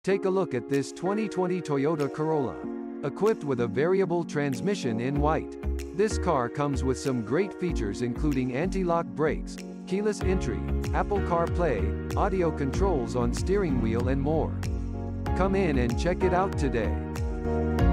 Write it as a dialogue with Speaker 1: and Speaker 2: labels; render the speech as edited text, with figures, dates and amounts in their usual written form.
Speaker 1: Take a look at this 2020 Toyota Corolla. Equipped with a variable transmission in white. This car comes with some great features including anti-lock brakes, keyless entry, Apple CarPlay, audio controls on steering wheel and more. Come in and check it out today.